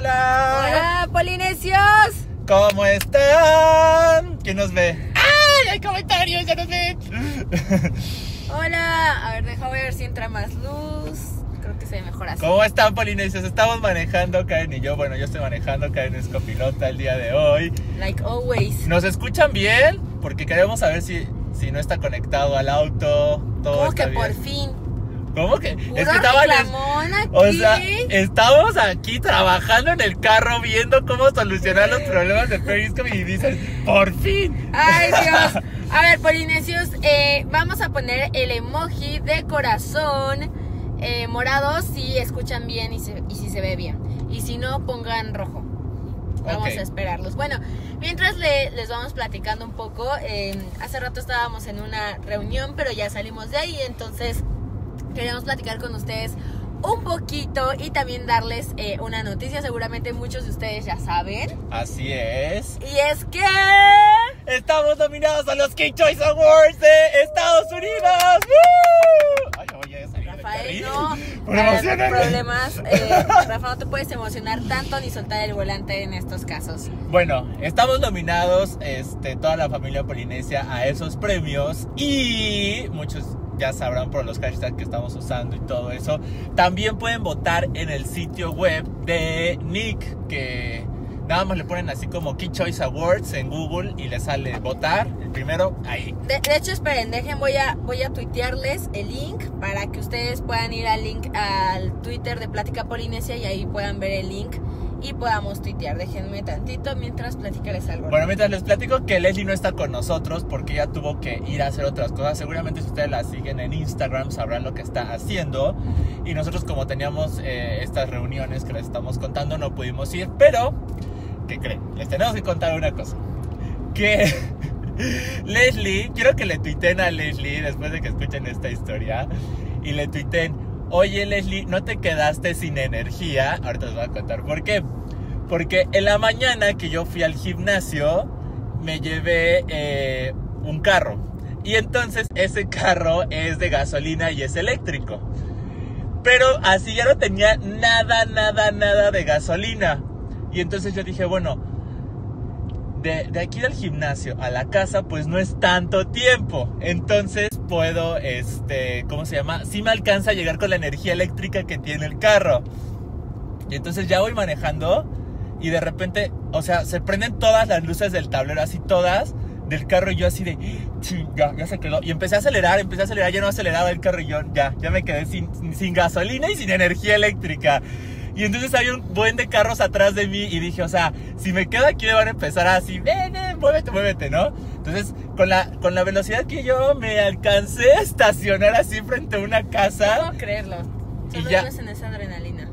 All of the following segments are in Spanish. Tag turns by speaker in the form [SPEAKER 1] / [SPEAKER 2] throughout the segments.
[SPEAKER 1] Hola.
[SPEAKER 2] Hola, polinesios.
[SPEAKER 1] ¿Cómo están? ¿Quién nos ve? ¡Ay, hay comentarios! ¡Ya nos ven!
[SPEAKER 2] Hola. A ver, déjame ver si entra más luz. Creo que se ve mejor así.
[SPEAKER 1] ¿Cómo están, polinesios? Estamos manejando, Karen y yo. Bueno, yo estoy manejando, Karen es copilota el día de hoy.
[SPEAKER 2] Like always.
[SPEAKER 1] ¿Nos escuchan bien? Porque queremos saber si no está conectado al auto. Todo
[SPEAKER 2] ¿Cómo
[SPEAKER 1] está
[SPEAKER 2] que
[SPEAKER 1] bien.
[SPEAKER 2] por fin?
[SPEAKER 1] ¿Cómo que?
[SPEAKER 2] Puro
[SPEAKER 1] Es que estaban.
[SPEAKER 2] reclamón aquí.
[SPEAKER 1] O sea, estamos aquí trabajando en el carro viendo cómo solucionar los problemas de Periscope y dices, ¡por fin!
[SPEAKER 2] Ay, Dios. A ver, polinesios, vamos a poner el emoji de corazón morado si escuchan bien y si se ve bien. Y si no, pongan rojo. Vamos a esperarlos. Bueno, mientras les vamos platicando un poco, hace rato estábamos en una reunión, pero ya salimos de ahí, entonces queremos platicar con ustedes un poquito y también darles una noticia. Seguramente muchos de ustedes ya saben.
[SPEAKER 1] Así es.
[SPEAKER 2] Y es que
[SPEAKER 1] estamos nominados a los Kid Choice Awards de Estados Unidos. ¡Woo! Ay, oye,
[SPEAKER 2] Rafael, no,
[SPEAKER 1] por emocionarme.
[SPEAKER 2] Problemas. Rafa, no te puedes emocionar tanto ni soltar el volante en estos casos.
[SPEAKER 1] Bueno, estamos nominados, toda la familia polinesia, a esos premios. Y muchos ya sabrán por los hashtags que estamos usando y todo eso. También pueden votar en el sitio web de Nick, que nada más le ponen así como Kid Choice Awards en Google y le sale votar, el primero, ahí.
[SPEAKER 2] De hecho, esperen, voy a tuitearles el link para que ustedes puedan ir al Twitter de Plática Polinesia y ahí puedan ver el link y podamos tuitear. Déjenme tantito mientras platicarles algo.
[SPEAKER 1] Bueno, mientras les platico que Leslie no está con nosotros porque ella tuvo que ir a hacer otras cosas. Seguramente si ustedes la siguen en Instagram sabrán lo que está haciendo. Y nosotros, como teníamos estas reuniones que les estamos contando, no pudimos ir. Pero, ¿qué creen? Les tenemos que contar una cosa. Que Leslie, quiero que le tuiteen a Leslie después de que escuchen esta historia. Y le tuiteen: oye, Leslie, ¿no te quedaste sin energía? Ahorita les voy a contar por qué. Porque en la mañana que yo fui al gimnasio, me llevé un carro. Y entonces ese carro es de gasolina y es eléctrico. Pero así ya no tenía nada de gasolina. Y entonces yo dije, bueno, de aquí del gimnasio a la casa, pues no es tanto tiempo. Entonces puedo, ¿cómo se llama? Sí me alcanza a llegar con la energía eléctrica que tiene el carro. Y entonces ya voy manejando y de repente, o sea, se prenden todas las luces del tablero, así todas, del carro, y yo así de, ya se quedó. Y empecé a acelerar, ya no aceleraba el carro y yo ya me quedé sin gasolina y sin energía eléctrica. Y entonces había un buen de carros atrás de mí y dije, o sea, si me quedo aquí me van a empezar así, ven, muévete, ¿no? Entonces, con la velocidad que yo me alcancé a estacionar así frente a una casa.
[SPEAKER 2] No puedo creerlo. Solo vives en esa adrenalina.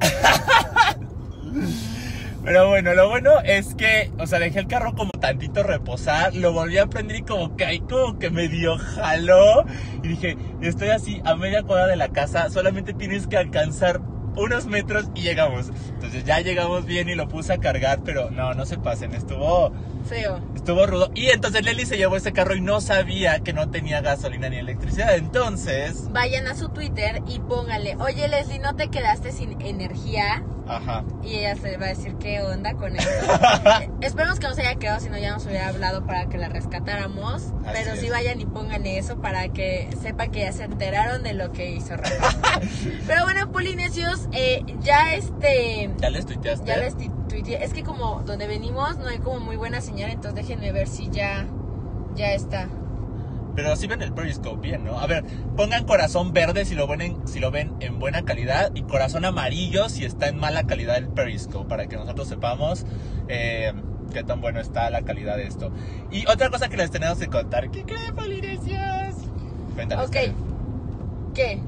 [SPEAKER 1] Pero bueno, lo bueno es que, o sea, dejé el carro como tantito reposar, lo volví a prender y como que ahí como que medio jaló. Y dije, estoy así a media cuadra de la casa, solamente tienes que alcanzar unos metros y llegamos. Entonces ya llegamos bien y lo puse a cargar, pero no se pasen, estuvo
[SPEAKER 2] feo,
[SPEAKER 1] estuvo rudo. Y entonces Leslie se llevó ese carro y no sabía que no tenía gasolina ni electricidad. Entonces
[SPEAKER 2] vayan a su Twitter y pónganle, oye, Leslie, ¿no te quedaste sin energía?
[SPEAKER 1] Ajá.
[SPEAKER 2] Y ella se va a decir, ¿qué onda con eso? Esperemos que no se haya quedado, si no ya nos hubiera hablado para que la rescatáramos.
[SPEAKER 1] Así
[SPEAKER 2] pero
[SPEAKER 1] es.
[SPEAKER 2] sí vayan y pónganle eso para que sepan que ya se enteraron de lo que hizo Rafa. Pero bueno, polinesios,
[SPEAKER 1] ¿Ya les tuiteaste?
[SPEAKER 2] ya les tuiteé. Es que como donde venimos no hay como muy buena señal, entonces déjenme ver si ya está.
[SPEAKER 1] Pero sí ven el Periscope bien, ¿no? A ver, pongan corazón verde si lo ven en buena calidad y corazón amarillo si está en mala calidad el Periscope, para que nosotros sepamos qué tan bueno está la calidad de esto. Y otra cosa que les tenemos que contar. ¿Qué creen, polinesios? Cuéntanos.
[SPEAKER 2] Ok. ¿Qué?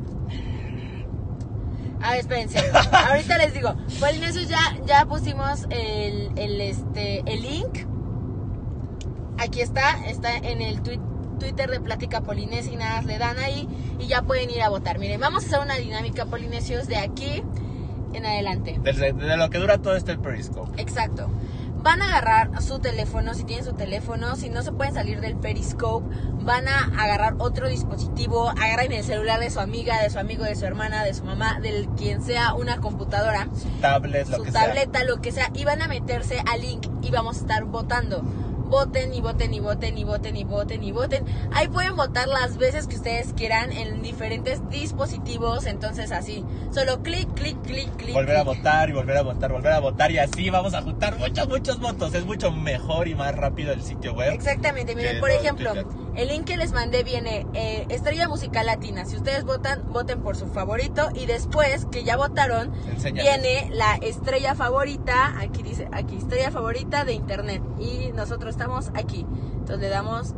[SPEAKER 2] A ver, espérense. Ahorita les digo. Polinesios, ya pusimos el link. Aquí está en el Twitter de Plática Polinesia y nada más le dan ahí y ya pueden ir a votar. Miren, vamos a hacer una dinámica, polinesios, de aquí en adelante.
[SPEAKER 1] De lo que dura todo este Periscope.
[SPEAKER 2] Exacto. van a agarrar su teléfono, si tienen su teléfono, si no se pueden salir del Periscope, van a agarrar otro dispositivo, agarren el celular de su amiga, de su amigo, de su hermana, de su mamá, del quien sea, una computadora,
[SPEAKER 1] su tablet,
[SPEAKER 2] lo que sea, y van a meterse al link y vamos a estar votando. Voten y voten y voten y voten y voten y voten. Ahí pueden votar las veces que ustedes quieran en diferentes dispositivos. Entonces así, solo clic.
[SPEAKER 1] Volver a votar y volver a votar, volver a votar. Y así vamos a juntar muchos votos. Es mucho mejor y más rápido el sitio web.
[SPEAKER 2] Exactamente, miren, por ejemplo, el link que les mandé viene Estrella Musical Latina. Si ustedes votan, voten por su favorito. Y después que ya votaron, viene la estrella favorita. Aquí dice, aquí, estrella favorita de internet. Y nosotros estamos aquí. Entonces le damos,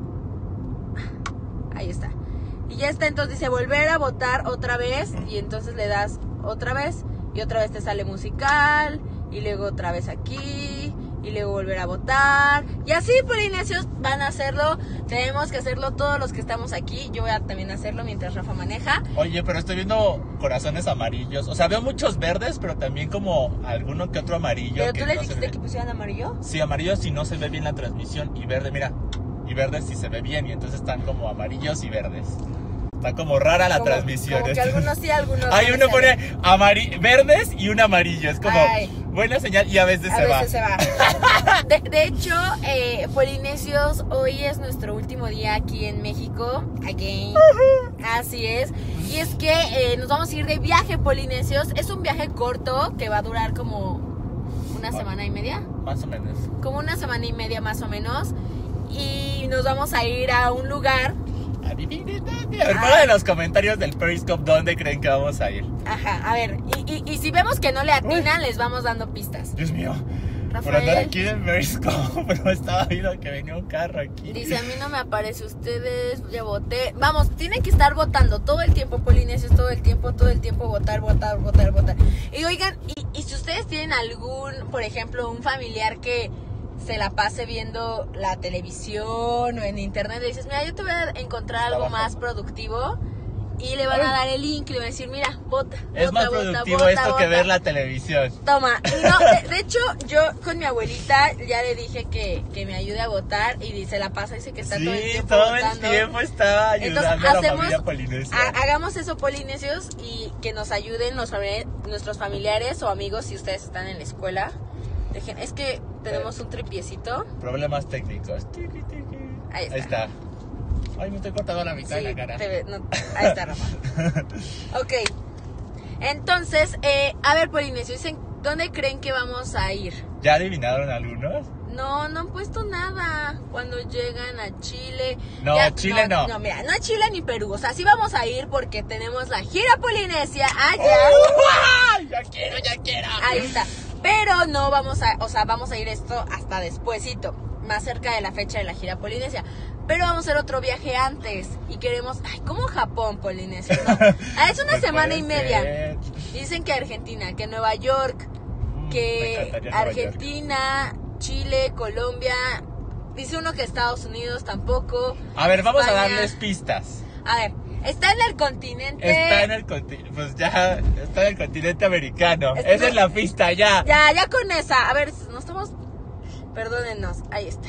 [SPEAKER 2] ahí está, y ya está. Entonces dice volver a votar otra vez, y entonces le das otra vez, y otra vez te sale musical, y luego otra vez aquí, y luego volver a votar, y así, polinesios, van a hacerlo. Tenemos que hacerlo todos los que estamos aquí. Yo voy a también hacerlo mientras Rafa maneja.
[SPEAKER 1] Oye, pero estoy viendo corazones amarillos. O sea, veo muchos verdes, pero también como alguno que otro amarillo.
[SPEAKER 2] ¿Pero tú les
[SPEAKER 1] no
[SPEAKER 2] dijiste que pusieran amarillo?
[SPEAKER 1] Sí, amarillo si no se ve bien la transmisión, y verde, mira, y verde si se ve bien, y entonces están como amarillos y verdes. Está como rara la transmisión.
[SPEAKER 2] Como que algunos sí, algunos no.
[SPEAKER 1] Hay uno pone verdes y un amarillo. Es como buena señal, y a veces se va.
[SPEAKER 2] De hecho, polinesios, hoy es nuestro último día aquí en México. Again. Así es. Y es que nos vamos a ir de viaje, polinesios. Es un viaje corto que va a durar como una semana y media.
[SPEAKER 1] Más o menos.
[SPEAKER 2] Como una semana y media más o menos. Y nos vamos a ir a un lugar.
[SPEAKER 1] Adivinen dónde. A ver, pongan en los comentarios del Periscope dónde creen que vamos a ir.
[SPEAKER 2] Ajá, a ver, y si vemos que no le atinan, les vamos dando pistas.
[SPEAKER 1] Dios mío.
[SPEAKER 2] Rafael,
[SPEAKER 1] por andar aquí en Periscope, pero estaba viendo que venía un carro aquí.
[SPEAKER 2] Dice, a mí no me aparece ustedes, ya voté. Vamos, tienen que estar votando todo el tiempo, polinesios, todo el tiempo, votar. Y oigan, y si ustedes tienen algún, por ejemplo, un familiar que se la pase viendo la televisión o en internet, le dices, mira, yo te voy a encontrar algo más productivo, y le van a dar el link y le van a decir, mira, vota.
[SPEAKER 1] Es más productivo esto que ver la televisión.
[SPEAKER 2] Toma. No, de hecho, yo con mi abuelita ya le dije que me ayude a votar, y se la pasa, dice que está todo el tiempo
[SPEAKER 1] todo
[SPEAKER 2] votando.
[SPEAKER 1] el tiempo está ayudando a la familia polinesia.
[SPEAKER 2] Hagamos eso, polinesios, y que nos ayuden nuestros familiares o amigos si ustedes están en la escuela. Dejen, es que tenemos un tripiecito.
[SPEAKER 1] Problemas técnicos.
[SPEAKER 2] Ahí está.
[SPEAKER 1] Ay, me estoy cortando la mitad de la cara.
[SPEAKER 2] Ahí está, Rafa. Ok. Entonces, a ver, polinesios, dicen, ¿dónde creen que vamos a ir?
[SPEAKER 1] ¿Ya adivinaron algunos?
[SPEAKER 2] No han puesto nada. Cuando llegan a Chile.
[SPEAKER 1] No, Chile no.
[SPEAKER 2] No, mira, no a Chile ni Perú. O sea, sí vamos a ir porque tenemos la gira polinesia allá.
[SPEAKER 1] Ya quiero.
[SPEAKER 2] Ahí está. Pero no vamos a ir esto hasta despuesito, más cerca de la fecha de la gira polinesia. Pero vamos a hacer otro viaje antes y queremos, como Japón, polinesio, ¿no? Es una semana y media. Dicen que Argentina, que Nueva York, que Argentina, Chile, Colombia. Dice uno que Estados Unidos tampoco.
[SPEAKER 1] A ver, vamos a darles pistas.
[SPEAKER 2] A ver, está en el continente.
[SPEAKER 1] Pues ya está en el continente americano. Esa es la pista, ya.
[SPEAKER 2] Ya con esa. A ver, no estamos. Perdónennos. Ahí está.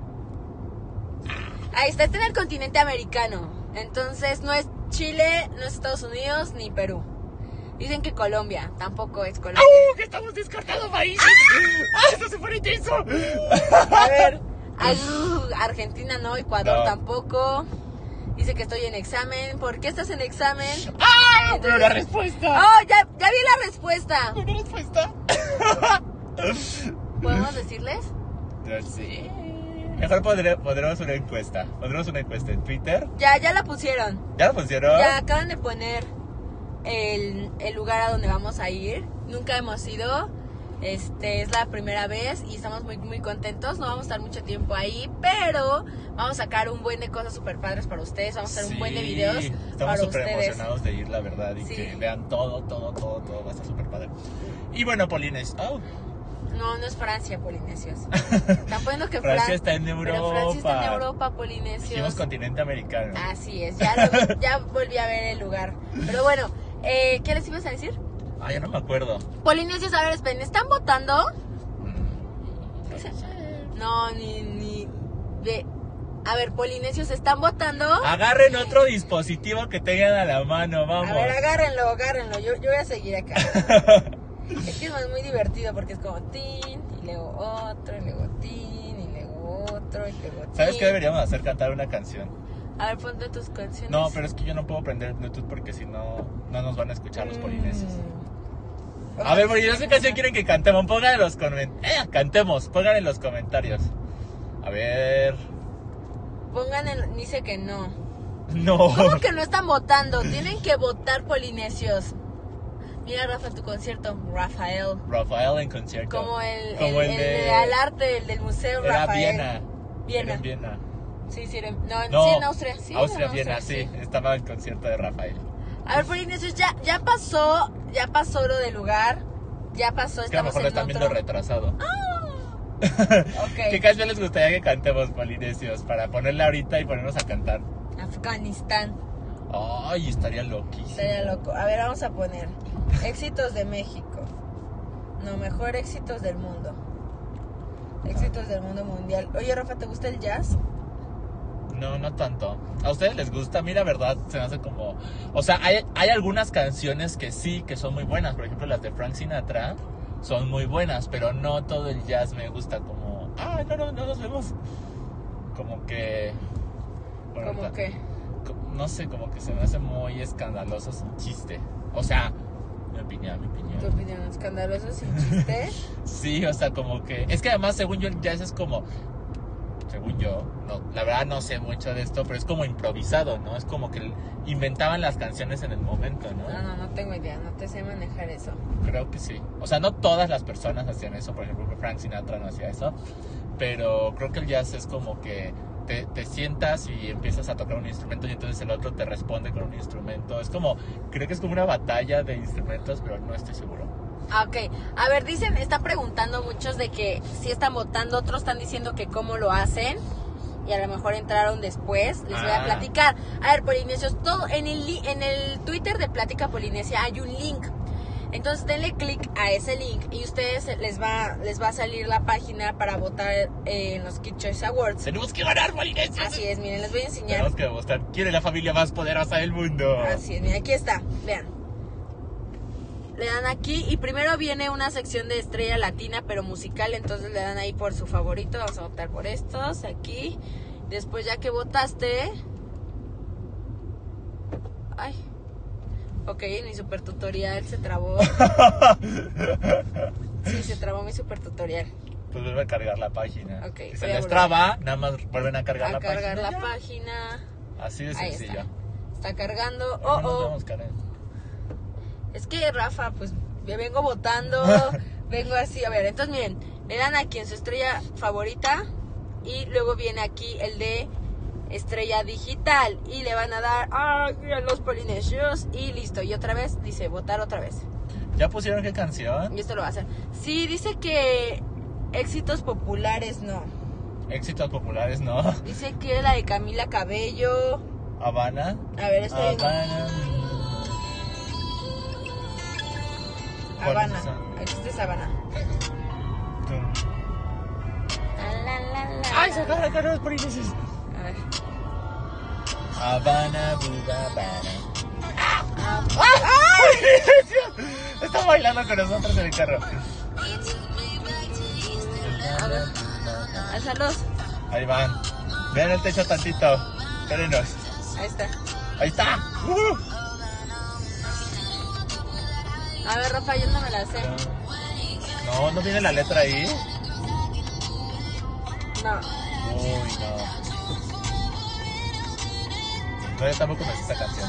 [SPEAKER 2] Está en el continente americano. Entonces no es Chile, no es Estados Unidos ni Perú. Dicen que Colombia, tampoco es Colombia.
[SPEAKER 1] Que estamos descartando países. Esto se pone intenso.
[SPEAKER 2] A ver, Argentina no, Ecuador tampoco. Dice que estoy en examen. ¿Por qué estás en examen?
[SPEAKER 1] Entonces, pero la respuesta.
[SPEAKER 2] Ya vi la respuesta.
[SPEAKER 1] ¿Una respuesta?
[SPEAKER 2] ¿Podemos decirles?
[SPEAKER 1] No sé. Mejor pondremos una encuesta. Pondremos una encuesta en Twitter.
[SPEAKER 2] Ya la pusieron.
[SPEAKER 1] ¿Ya la pusieron?
[SPEAKER 2] Ya acaban de poner el lugar a donde vamos a ir. Nunca hemos ido. Es la primera vez y estamos muy, muy contentos. No vamos a estar mucho tiempo ahí, pero vamos a sacar un buen de cosas súper padres para ustedes. Vamos a hacer un buen de videos para ustedes.
[SPEAKER 1] Estamos súper emocionados de ir, la verdad. Y que vean todo. Va a estar súper padre. Y bueno, Polines.
[SPEAKER 2] No es Francia, polinesios. Están poniendo que
[SPEAKER 1] Francia está en Europa.
[SPEAKER 2] Pero Francia está en Europa, polinesios.
[SPEAKER 1] Dijimos continente americano.
[SPEAKER 2] Así es, ya volví a ver el lugar. Pero bueno, ¿qué les ibas a decir?
[SPEAKER 1] Ya no me acuerdo.
[SPEAKER 2] Polinesios, a ver, esperen, ¿están votando? No, ni ve. A ver, polinesios, ¿están votando?
[SPEAKER 1] Agarren otro dispositivo que tengan a la mano, vamos.
[SPEAKER 2] A ver, agárrenlo. Yo voy a seguir acá. Es que es muy divertido porque es como tin, y luego otro, y luego tin, y luego otro, y luego tin.
[SPEAKER 1] ¿Sabes qué deberíamos hacer? Cantar una canción.
[SPEAKER 2] A ver, ponte tus canciones.
[SPEAKER 1] No, pero es que yo no puedo prender el Bluetooth porque si no, no nos van a escuchar los polinesios. A ver, polinesios, ¿qué canción quieren que cantemos? Pongan en los comentarios. Pongan en los comentarios. A ver.
[SPEAKER 2] Dice que no.
[SPEAKER 1] No.
[SPEAKER 2] ¿Cómo que no están votando? Tienen que votar, polinesios. Mira, Rafa, tu concierto, Rafael
[SPEAKER 1] En concierto.
[SPEAKER 2] Como el de al arte, el del museo,
[SPEAKER 1] era
[SPEAKER 2] Rafael.
[SPEAKER 1] Era en Viena.
[SPEAKER 2] Sí, sí, sí, en Austria. Sí,
[SPEAKER 1] Austria,
[SPEAKER 2] en
[SPEAKER 1] Viena, sí. Estaba el concierto de Rafael.
[SPEAKER 2] A ver, polinesios, ya pasó lo del lugar. Ya pasó,
[SPEAKER 1] Es que a lo
[SPEAKER 2] estamos
[SPEAKER 1] mejor lo
[SPEAKER 2] en
[SPEAKER 1] están viendo
[SPEAKER 2] otro.
[SPEAKER 1] retrasado.
[SPEAKER 2] Ok.
[SPEAKER 1] ¿Qué canción les gustaría que cantemos, polinesios? Para ponerla ahorita y ponernos a cantar.
[SPEAKER 2] Afganistán.
[SPEAKER 1] Ay, estaría loquísimo.
[SPEAKER 2] Estaría loco. A ver, vamos a poner éxitos de México. No, mejor éxitos del mundo. Éxitos del mundo mundial. Oye, Rafa, ¿te gusta el jazz?
[SPEAKER 1] No, no tanto. ¿A ustedes les gusta? A mí la verdad se me hace como... O sea, hay algunas canciones que sí, que son muy buenas. Por ejemplo, las de Frank Sinatra son muy buenas, pero no todo el jazz me gusta como... Ah, no nos vemos. Como que... Bueno,
[SPEAKER 2] ¿Cómo qué?
[SPEAKER 1] No sé, como que se me hace muy escandaloso sin chiste. O sea, mi opinión.
[SPEAKER 2] ¿Tu opinión escandaloso sin chiste?
[SPEAKER 1] Sí, o sea, como que... Es que además, según yo, el jazz es como... Según yo, no, la verdad no sé mucho de esto, pero es como improvisado, ¿no? Es como que inventaban las canciones en el momento, ¿no?
[SPEAKER 2] No tengo idea, no te sé manejar eso.
[SPEAKER 1] Creo que sí. O sea, no todas las personas hacían eso, por ejemplo, Frank Sinatra no hacía eso, pero creo que el jazz es como que te sientas y empiezas a tocar un instrumento y entonces el otro te responde con un instrumento. Es como, creo que es como una batalla de instrumentos, pero no estoy seguro.
[SPEAKER 2] Ok, a ver, están preguntando muchos de que si están votando, otros están diciendo que cómo lo hacen y a lo mejor entraron después, les voy a platicar. A ver, polinesios, todo en el Twitter de Plática Polinesia hay un link, entonces denle click a ese link y ustedes les va a salir la página para votar en los Kid Choice Awards.
[SPEAKER 1] Tenemos que ganar, polinesios.
[SPEAKER 2] Así es, miren, les voy a enseñar.
[SPEAKER 1] Tenemos que demostrar quién es la familia más poderosa del mundo.
[SPEAKER 2] Así es, miren, aquí está, vean. Le dan aquí y primero viene una sección de estrella latina pero musical, entonces le dan ahí por su favorito, vamos a votar por estos, aquí. Después ya que votaste... Ay. Ok, mi super tutorial se trabó. Sí, se trabó mi super tutorial.
[SPEAKER 1] Pues vuelve a cargar la página.
[SPEAKER 2] Okay,
[SPEAKER 1] si se les traba, nada más vuelven a cargar la página.
[SPEAKER 2] A cargar la página.
[SPEAKER 1] Así de sencillo.
[SPEAKER 2] Está cargando.
[SPEAKER 1] No nos vemos, Karen.
[SPEAKER 2] Es que Rafa, pues me vengo votando, vengo así. A ver, entonces miren, le dan aquí en su estrella favorita y luego viene aquí el de estrella digital y le van a dar a los polinesios y listo. Y otra vez dice votar otra vez.
[SPEAKER 1] ¿Ya pusieron qué canción?
[SPEAKER 2] Y esto lo va a hacer. Sí, dice que éxitos populares no.
[SPEAKER 1] Éxitos populares no.
[SPEAKER 2] Dice que la de Camila Cabello.
[SPEAKER 1] Habana.
[SPEAKER 2] A ver, estoy Habana. Este es Habana.
[SPEAKER 1] ¡Ay, se agarran los polinesios!
[SPEAKER 2] A ver.
[SPEAKER 1] Habana, Buda, Habana.
[SPEAKER 2] ¡Ay!
[SPEAKER 1] Está bailando con nosotros en el carro.
[SPEAKER 2] A ver. Alzalos.
[SPEAKER 1] Ahí van. Vean el techo tantito. Espérenos.
[SPEAKER 2] Ahí está.
[SPEAKER 1] Ahí está.
[SPEAKER 2] A ver, Rafa, yo no me la sé.
[SPEAKER 1] No viene la letra ahí.
[SPEAKER 2] No.
[SPEAKER 1] Uy, no. No, yo tampoco me sé esa canción.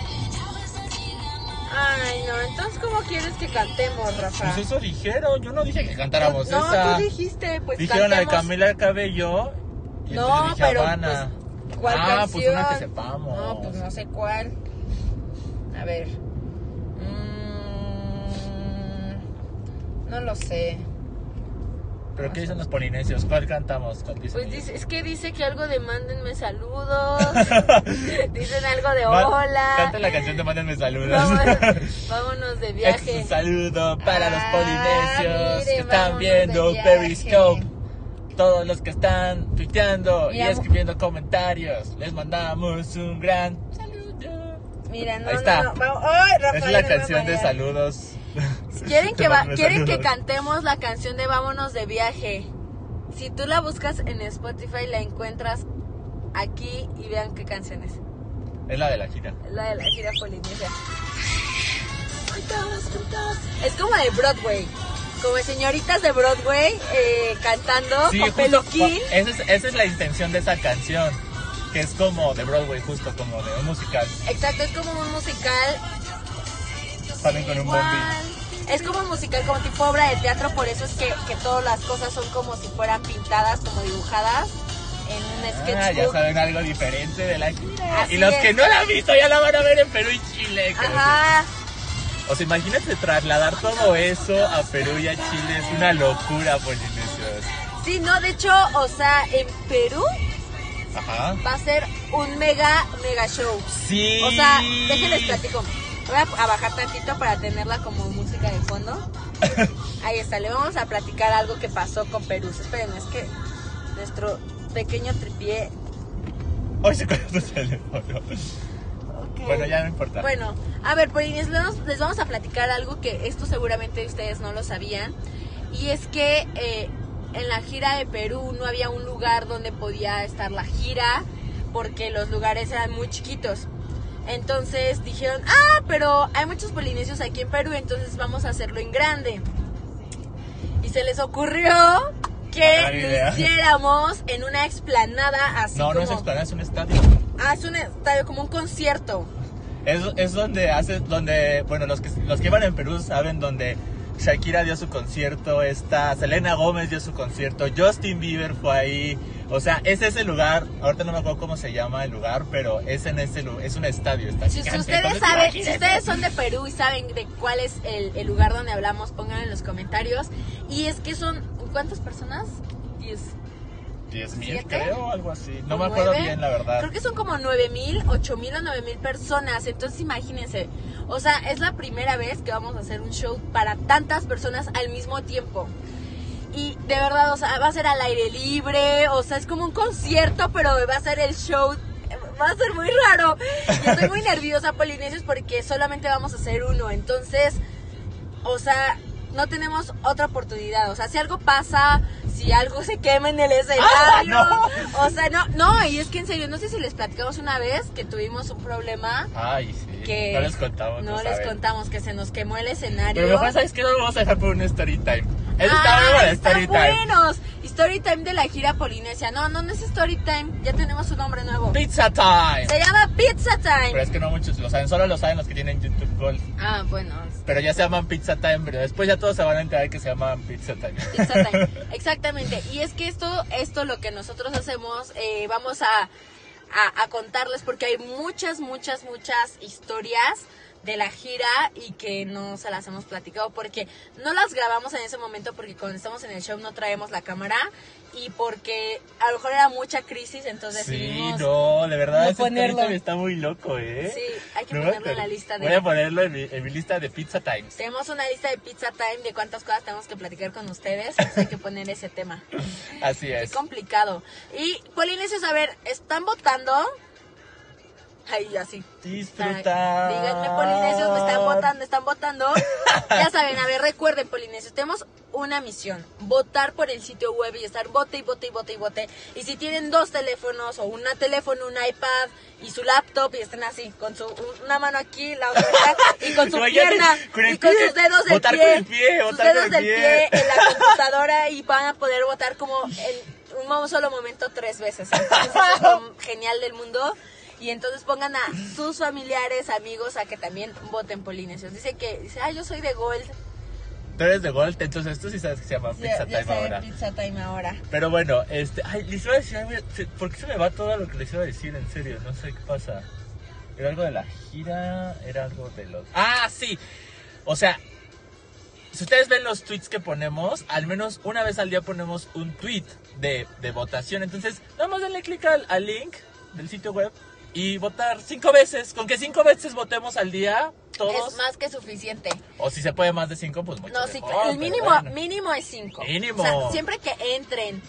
[SPEAKER 2] Ay, no. Entonces, ¿cómo quieres que cantemos, Rafa?
[SPEAKER 1] Pues eso dijeron. Yo no dije que cantáramos
[SPEAKER 2] no,
[SPEAKER 1] esa.
[SPEAKER 2] No, tú dijiste, pues
[SPEAKER 1] dijeron
[SPEAKER 2] cantemos.
[SPEAKER 1] la de Camila Cabello. Y
[SPEAKER 2] no,
[SPEAKER 1] entonces dije
[SPEAKER 2] pero
[SPEAKER 1] Habana.
[SPEAKER 2] Pues, ¿cuál canción?
[SPEAKER 1] Pues una que sepamos.
[SPEAKER 2] No, pues no sé cuál. A ver. No lo sé.
[SPEAKER 1] ¿Pero qué dicen los polinesios? ¿Cuál cantamos? ¿Cuál dicen
[SPEAKER 2] pues
[SPEAKER 1] ellos?
[SPEAKER 2] es que dice que algo de mándenme saludos. Dicen algo de hola.
[SPEAKER 1] Canta la canción de Mándenme saludos.
[SPEAKER 2] Vámonos de viaje.
[SPEAKER 1] Un saludo para los polinesios
[SPEAKER 2] miren,
[SPEAKER 1] que están
[SPEAKER 2] vámonos
[SPEAKER 1] viendo
[SPEAKER 2] de viaje.
[SPEAKER 1] Periscope. todos los que están tuiteando y
[SPEAKER 2] Mira,
[SPEAKER 1] escribiendo comentarios, les mandamos un gran saludo.
[SPEAKER 2] Mira, no,
[SPEAKER 1] Ahí está.
[SPEAKER 2] no. Ay, Rafael,
[SPEAKER 1] Es la
[SPEAKER 2] me va a
[SPEAKER 1] canción de
[SPEAKER 2] marear.
[SPEAKER 1] saludos.
[SPEAKER 2] ¿Quieren
[SPEAKER 1] Saludos.
[SPEAKER 2] que cantemos la canción de Vámonos de Viaje? Si tú la buscas en Spotify, la encuentras aquí y vean qué canción es.
[SPEAKER 1] Es la de la gira.
[SPEAKER 2] Es la de la gira Polinesia. Es como de Broadway. Como de señoritas de Broadway cantando
[SPEAKER 1] Sí,
[SPEAKER 2] con
[SPEAKER 1] justo,
[SPEAKER 2] peluquín.
[SPEAKER 1] esa es la intención de esa canción. Que es como de Broadway, justo como de un musical.
[SPEAKER 2] Exacto, es como un musical.
[SPEAKER 1] También con un
[SPEAKER 2] Igual.
[SPEAKER 1] bombi.
[SPEAKER 2] Es como un musical, como tipo obra de teatro, por eso es que todas las cosas son como si fueran pintadas, como dibujadas en un sketchbook.
[SPEAKER 1] Ya saben algo diferente de la gira.
[SPEAKER 2] Así
[SPEAKER 1] Y los
[SPEAKER 2] es.
[SPEAKER 1] que no la han visto ya la van a ver en Perú y Chile.
[SPEAKER 2] Ajá.
[SPEAKER 1] O sea, imagínense trasladar todo eso a Perú y a Chile. Es una locura, polinesios.
[SPEAKER 2] Sí, no, de hecho, o sea, en Perú
[SPEAKER 1] Ajá.
[SPEAKER 2] va a ser un mega show.
[SPEAKER 1] Sí.
[SPEAKER 2] O sea, déjenles platico. Voy a bajar tantito para tenerla como música de fondo. Ahí está, le vamos a platicar algo que pasó con Perú. Esperen, es que nuestro pequeño tripié.
[SPEAKER 1] Hoy se colgó tu teléfono.
[SPEAKER 2] Okay.
[SPEAKER 1] Bueno, ya no importa.
[SPEAKER 2] Bueno, a ver, Polines, les vamos a platicar algo que esto seguramente ustedes no lo sabían. Y es que en la gira de Perú no había un lugar donde podía estar la gira porque los lugares eran muy chiquitos. Entonces dijeron, pero hay muchos polinesios aquí en Perú, entonces vamos a hacerlo en grande. Y se les ocurrió que lo hiciéramos en una explanada así
[SPEAKER 1] no,
[SPEAKER 2] como...
[SPEAKER 1] no es explanada, es un estadio.
[SPEAKER 2] Es un estadio, como un concierto.
[SPEAKER 1] Es donde, bueno, los que iban en Perú saben donde Shakira dio su concierto, Selena Gómez dio su concierto, Justin Bieber fue ahí. O sea, es ese lugar, ahorita no me acuerdo cómo se llama el lugar, pero es en ese lugar, es un estadio.
[SPEAKER 2] Si ustedes son de Perú y saben de cuál es el lugar donde hablamos, pónganlo en los comentarios. Y es que son, ¿cuántas personas?
[SPEAKER 1] 10,000 creo, algo así. No me acuerdo bien, la verdad.
[SPEAKER 2] Creo que son como 9,000, 8,000 o 9,000 personas. Entonces imagínense, o sea, es la primera vez que vamos a hacer un show para tantas personas al mismo tiempo. Y de verdad, o sea, va a ser al aire libre, o sea, es como un concierto, pero va a ser el show, va a ser muy raro. Yo estoy muy nerviosa, Polinesios, porque solamente vamos a hacer uno, entonces, o sea, no tenemos otra oportunidad. O sea, si algo pasa, si algo se quema en el escenario,
[SPEAKER 1] no.
[SPEAKER 2] O sea, no, y es que en serio, no sé si les platicamos una vez que tuvimos un problema.
[SPEAKER 1] Ay, sí,
[SPEAKER 2] que
[SPEAKER 1] no les contamos.
[SPEAKER 2] No les contamos, que se nos quemó el escenario.
[SPEAKER 1] Pero mejor, ¿sabes qué? No lo vamos a dejar por un story time. Eso está bueno, el story
[SPEAKER 2] están
[SPEAKER 1] time.
[SPEAKER 2] buenos. Story time de la gira Polinesia. No es story time, ya tenemos un nombre nuevo.
[SPEAKER 1] Pizza time.
[SPEAKER 2] Se llama Pizza Time.
[SPEAKER 1] Pero es que no muchos lo saben, solo lo saben los que tienen YouTube Gold.
[SPEAKER 2] Bueno.
[SPEAKER 1] Pero ya se llaman Pizza Time, pero después ya todos se van a enterar que se llaman Pizza Time.
[SPEAKER 2] Pizza Time, exactamente. Y es que esto lo que nosotros hacemos, vamos a contarles porque hay muchas historias de la gira y que no se las hemos platicado porque no las grabamos en ese momento porque cuando estamos en el show no traemos la cámara y porque a lo mejor era mucha crisis, entonces decidimos
[SPEAKER 1] de verdad, ese
[SPEAKER 2] ponerlo.
[SPEAKER 1] story está muy loco,
[SPEAKER 2] Sí, hay que ponerlo en la lista de...
[SPEAKER 1] Voy a ponerlo en mi lista de Pizza Times.
[SPEAKER 2] Tenemos una lista de Pizza Time de cuántas cosas tenemos que platicar con ustedes, entonces hay que poner ese tema.
[SPEAKER 1] Así es.
[SPEAKER 2] Es complicado. Y Polinesios, a ver, ¿están votando? Ay, así.
[SPEAKER 1] Disfrutar.
[SPEAKER 2] Díganme, Polinesios, me están votando. Ya saben, a ver, recuerden, Polinesios, tenemos una misión: votar por el sitio web y estar vote. Y si tienen 2 teléfonos, o un teléfono, un iPad y su laptop, y estén así, con una mano aquí, la otra acá, y con su pierna, y con sus dedos del pie, sus dedos del pie en la computadora, y van a poder votar como en un solo momento 3 veces. Entonces, eso es lo genial del mundo. Y entonces pongan a sus familiares, amigos, a que también voten Polinesios. Dice, yo soy de Gold.
[SPEAKER 1] Tú eres de Gold, entonces tú sí sabes que se llama Pizza Time ahora.
[SPEAKER 2] Pizza Time ahora.
[SPEAKER 1] Pero bueno, les iba a decir, ¿por qué se me va todo lo que les iba a decir? En serio, no sé qué pasa. ¿Era algo de la gira? ¿Era algo de los...? ¡Ah, sí! O sea, si ustedes ven los tweets que ponemos, al menos una vez al día ponemos un tweet de votación. Entonces, nada más denle clic al link del sitio web y votar 5 veces. Con que 5 veces votemos al día, todos.
[SPEAKER 2] Es más que suficiente.
[SPEAKER 1] O si se puede más de 5, pues mucho
[SPEAKER 2] No,
[SPEAKER 1] mejor,
[SPEAKER 2] sí, el mínimo es 5.
[SPEAKER 1] Mínimo.
[SPEAKER 2] O sea, siempre que entren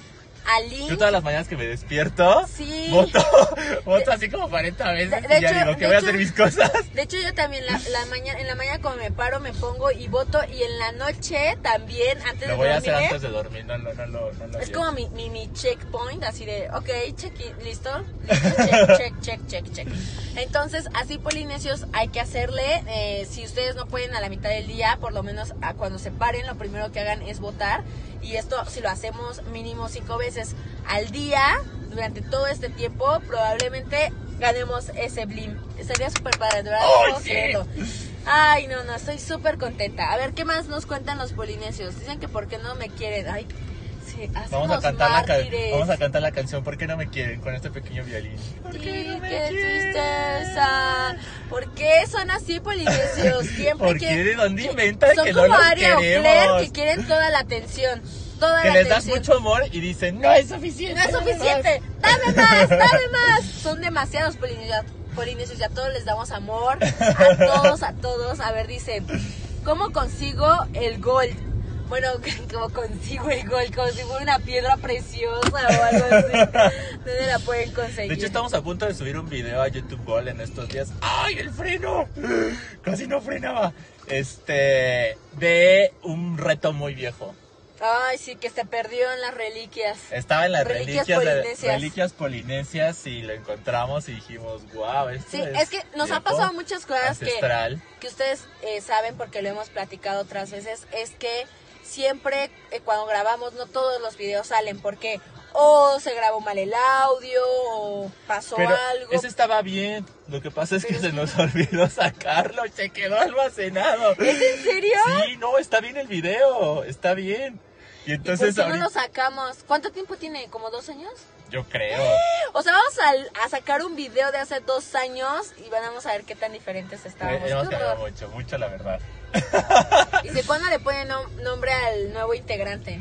[SPEAKER 2] al link.
[SPEAKER 1] Yo todas las mañanas que me despierto,
[SPEAKER 2] Sí.
[SPEAKER 1] voto así como 40 veces
[SPEAKER 2] De
[SPEAKER 1] y ya
[SPEAKER 2] hecho-
[SPEAKER 1] digo que
[SPEAKER 2] de
[SPEAKER 1] voy a
[SPEAKER 2] hecho-
[SPEAKER 1] hacer mis cosas.
[SPEAKER 2] De hecho, yo también en la mañana como me paro, me pongo y voto. Y en la noche también, antes
[SPEAKER 1] Lo
[SPEAKER 2] de
[SPEAKER 1] voy a hacer
[SPEAKER 2] dormir.
[SPEAKER 1] antes de dormir, no
[SPEAKER 2] Es
[SPEAKER 1] llevo.
[SPEAKER 2] como mi checkpoint, así de, ok, listo, check. Entonces, así polinesios hay que hacerle. Si ustedes no pueden a la mitad del día, por lo menos cuando se paren, lo primero que hagan es votar. Y esto, si lo hacemos mínimo 5 veces al día, durante todo este tiempo, probablemente ganemos ese blim. Sería súper padre, de verdad, no
[SPEAKER 1] ¡Ay,
[SPEAKER 2] puedo
[SPEAKER 1] sí!
[SPEAKER 2] creerlo. Ay, no, estoy súper contenta. A ver, ¿qué más nos cuentan los polinesios? Dicen que por qué no me quieren. Ay, sí,
[SPEAKER 1] Vamos a
[SPEAKER 2] hacemos
[SPEAKER 1] cantar
[SPEAKER 2] mártires.
[SPEAKER 1] vamos a cantar la canción ¿Por qué no me quieren? Con este pequeño violín. ¿Por
[SPEAKER 2] Sí,
[SPEAKER 1] qué no me
[SPEAKER 2] qué
[SPEAKER 1] quieren?
[SPEAKER 2] tristeza. ¿Por qué son así polinesios? Siempre
[SPEAKER 1] ¿Por qué? ¿De dónde inventan
[SPEAKER 2] son
[SPEAKER 1] que no
[SPEAKER 2] como
[SPEAKER 1] los
[SPEAKER 2] Aria o
[SPEAKER 1] queremos?
[SPEAKER 2] Claire que quieren toda la atención. Toda
[SPEAKER 1] Que
[SPEAKER 2] la
[SPEAKER 1] les das
[SPEAKER 2] atención.
[SPEAKER 1] mucho amor y dicen, no es suficiente.
[SPEAKER 2] No es suficiente. Dame más, dame más. Son demasiados polinesios. Ya a todos les damos amor. A todos. A ver, dice, ¿cómo consigo el gold? Bueno, ¿cómo consigo el gold? Como si fuera una piedra preciosa o algo así. ¿Dónde la pueden conseguir?
[SPEAKER 1] De hecho, estamos a punto de subir un video a YouTube Gold en estos días. ¡Ay, el freno! Casi no frenaba. De un reto muy viejo.
[SPEAKER 2] Ay, sí, que se perdió en las reliquias.
[SPEAKER 1] Estaba en las
[SPEAKER 2] Reliquias
[SPEAKER 1] reliquias polinesias y lo encontramos y dijimos, wow, esto
[SPEAKER 2] Sí, es que nos ha
[SPEAKER 1] viejo,
[SPEAKER 2] pasado muchas cosas
[SPEAKER 1] ancestral.
[SPEAKER 2] que ustedes saben porque lo hemos platicado otras veces. Es que siempre cuando grabamos no todos los videos salen porque o se grabó mal el audio o pasó
[SPEAKER 1] Pero
[SPEAKER 2] algo.
[SPEAKER 1] ese estaba bien. Lo que pasa es que
[SPEAKER 2] Pero
[SPEAKER 1] se nos olvidó sacarlo. Se quedó almacenado.
[SPEAKER 2] ¿Es en serio?
[SPEAKER 1] Sí, no, está bien el video. Está bien. Y
[SPEAKER 2] ¿Y
[SPEAKER 1] entonces
[SPEAKER 2] por qué no
[SPEAKER 1] ahorita,
[SPEAKER 2] lo sacamos? ¿Cuánto tiempo tiene? ¿Como 2 años?
[SPEAKER 1] yo creo.
[SPEAKER 2] O sea, vamos a sacar un video de hace 2 años y vamos a ver qué tan diferentes estábamos.
[SPEAKER 1] Hemos
[SPEAKER 2] Qué
[SPEAKER 1] cambiado
[SPEAKER 2] horror.
[SPEAKER 1] mucho, la verdad.
[SPEAKER 2] Dice, ¿cuándo le ponen nombre al nuevo integrante?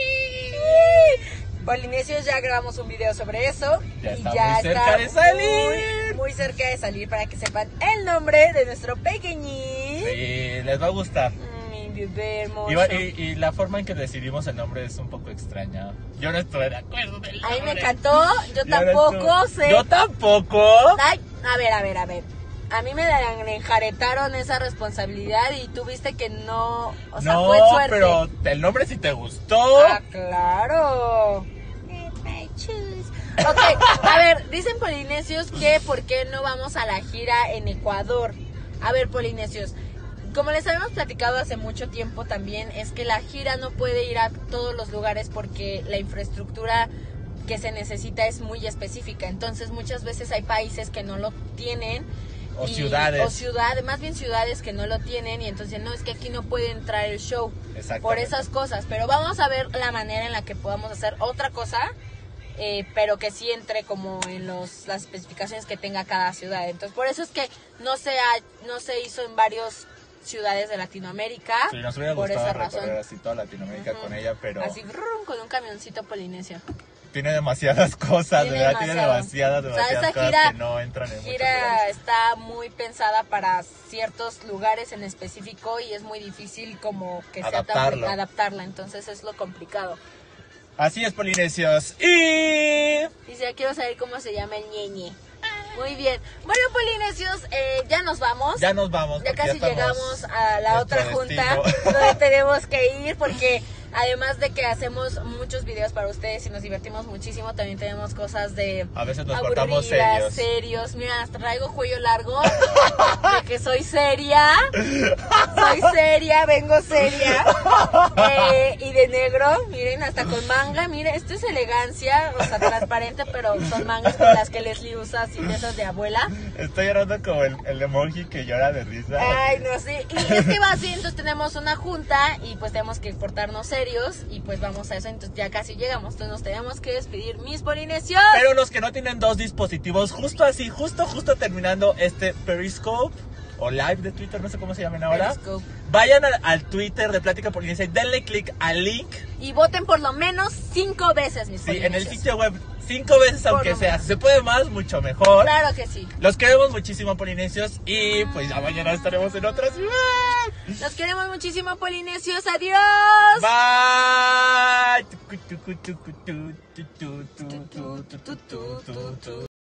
[SPEAKER 2] Polinesios, ya grabamos un video sobre eso.
[SPEAKER 1] Ya
[SPEAKER 2] y
[SPEAKER 1] está
[SPEAKER 2] ya
[SPEAKER 1] muy cerca de salir.
[SPEAKER 2] Muy cerca de salir para que sepan el nombre de nuestro pequeñín.
[SPEAKER 1] Sí, les va a gustar.
[SPEAKER 2] Mi bebé hermoso.
[SPEAKER 1] Y la forma en que decidimos el nombre es un poco extraña. Yo no estoy de acuerdo del
[SPEAKER 2] A mí
[SPEAKER 1] nombre.
[SPEAKER 2] me encantó, yo
[SPEAKER 1] no
[SPEAKER 2] tampoco
[SPEAKER 1] estuve-
[SPEAKER 2] sé.
[SPEAKER 1] Yo tampoco.
[SPEAKER 2] Ay, a ver. A mí me enjaretaron esa responsabilidad y tú viste que no, o sea,
[SPEAKER 1] No,
[SPEAKER 2] fue suerte.
[SPEAKER 1] pero el nombre sí te gustó.
[SPEAKER 2] Ah, claro. Ok, a ver, dicen polinesios que por qué no vamos a la gira en Ecuador. A ver, polinesios, como les habíamos platicado hace mucho tiempo también, es que la gira no puede ir a todos los lugares porque la infraestructura que se necesita es muy específica. Entonces muchas veces hay países que no lo tienen.
[SPEAKER 1] O ciudades.
[SPEAKER 2] Más bien ciudades que no lo tienen y entonces no, es que aquí no puede entrar el show
[SPEAKER 1] Exactamente.
[SPEAKER 2] por esas cosas, pero vamos a ver la manera en la que podamos hacer otra cosa, pero que sí entre como en las especificaciones que tenga cada ciudad. Entonces por eso es que no se hizo en varias ciudades de Latinoamérica.
[SPEAKER 1] Sí, nos hubiera
[SPEAKER 2] por
[SPEAKER 1] gustado
[SPEAKER 2] esa razón.
[SPEAKER 1] recorrer así toda Latinoamérica
[SPEAKER 2] Ujú.
[SPEAKER 1] con ella, pero
[SPEAKER 2] Así con un camioncito polinesio.
[SPEAKER 1] tiene demasiadas cosas,
[SPEAKER 2] Tiene
[SPEAKER 1] ¿verdad? Tiene
[SPEAKER 2] demasiado.
[SPEAKER 1] demasiadas
[SPEAKER 2] O sea, esa
[SPEAKER 1] cosas
[SPEAKER 2] gira-
[SPEAKER 1] que no entran en muchos
[SPEAKER 2] Gira
[SPEAKER 1] lugares.
[SPEAKER 2] está muy pensada para ciertos lugares en específico y es muy difícil como que
[SPEAKER 1] Adaptarlo.
[SPEAKER 2] adaptarla, entonces es lo complicado.
[SPEAKER 1] Así es, polinesios. Y
[SPEAKER 2] Dice, quiero saber cómo se llama el ñeñe. Muy bien. Bueno, polinesios, ya nos vamos.
[SPEAKER 1] ya nos vamos.
[SPEAKER 2] Ya
[SPEAKER 1] porque
[SPEAKER 2] casi
[SPEAKER 1] estamos
[SPEAKER 2] llegamos a la
[SPEAKER 1] nuestro
[SPEAKER 2] otra junta
[SPEAKER 1] destino.
[SPEAKER 2] donde tenemos que ir porque además de que hacemos muchos videos para ustedes y nos divertimos muchísimo, también tenemos cosas de
[SPEAKER 1] A veces nos
[SPEAKER 2] aburridas,
[SPEAKER 1] portamos
[SPEAKER 2] serios. Mira, hasta traigo cuello largo de que soy seria. Soy seria, vengo seria. Y de negro, miren, hasta con manga. Miren, esto es elegancia, o sea, transparente, pero son mangas con las que Leslie usa así de esas de abuela.
[SPEAKER 1] Estoy llorando como el emoji que llora de risa.
[SPEAKER 2] Ay, no sé. Y es que va así, entonces tenemos una junta y pues tenemos que portarnos serios y pues vamos a eso, entonces ya casi llegamos. Entonces nos tenemos que despedir, mis polinesios.
[SPEAKER 1] Pero los que no tienen dos dispositivos, justo así, justo terminando este Periscope o Live de Twitter, no sé cómo se llaman ahora.
[SPEAKER 2] Periscope.
[SPEAKER 1] Vayan al Twitter de Plática Polinesia y denle click al link.
[SPEAKER 2] Y voten por lo menos 5 veces, mis
[SPEAKER 1] Sí,
[SPEAKER 2] polinesios.
[SPEAKER 1] en el sitio web 5 veces,
[SPEAKER 2] Por
[SPEAKER 1] aunque
[SPEAKER 2] lo
[SPEAKER 1] sea.
[SPEAKER 2] menos.
[SPEAKER 1] Si se puede más, mucho mejor.
[SPEAKER 2] Claro que sí.
[SPEAKER 1] Los queremos muchísimo, polinesios. Y pues ya mañana estaremos en otra ciudad.
[SPEAKER 2] Los queremos muchísimo, polinesios. Adiós.
[SPEAKER 1] Bye.